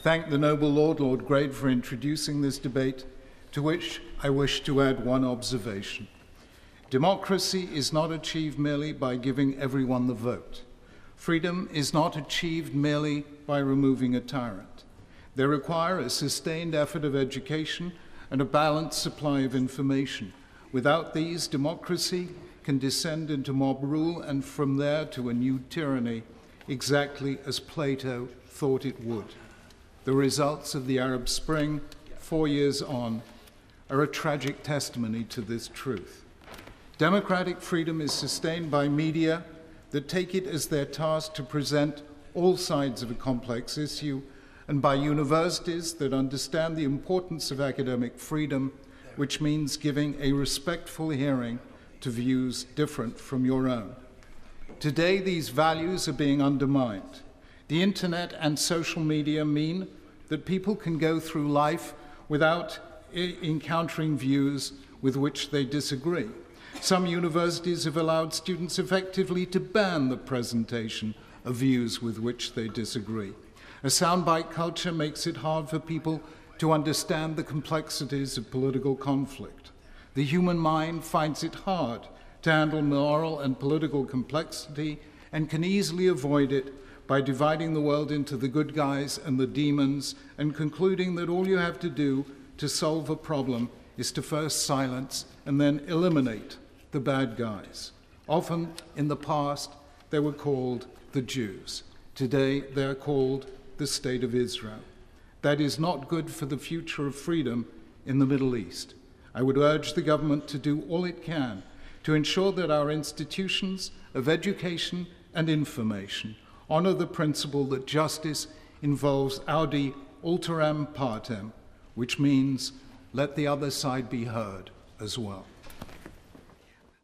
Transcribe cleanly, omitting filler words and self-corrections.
thank the noble Lord, Lord Grade, for introducing this debate, to which I wish to add one observation. Democracy is not achieved merely by giving everyone the vote. Freedom is not achieved merely by removing a tyrant. They require a sustained effort of education and a balanced supply of information. Without these, democracy can descend into mob rule and from there to a new tyranny, exactly as Plato thought it would. The results of the Arab Spring, 4 years on, are a tragic testimony to this truth. Democratic freedom is sustained by media that take it as their task to present all sides of a complex issue, and by universities that understand the importance of academic freedom, which means giving a respectful hearing to views different from your own. Today, these values are being undermined. The internet and social media mean that people can go through life without encountering views with which they disagree. Some universities have allowed students effectively to ban the presentation of views with which they disagree. A soundbite culture makes it hard for people to understand the complexities of political conflict. The human mind finds it hard to handle moral and political complexity and can easily avoid it by dividing the world into the good guys and the demons and concluding that all you have to do to solve a problem is to first silence and then eliminate the bad guys. Often in the past, they were called the Jews. Today, they are called the State of Israel. That is not good for the future of freedom in the Middle East. I would urge the government to do all it can to ensure that our institutions of education and information honor the principle that justice involves audi alteram partem, which means let the other side be heard as well.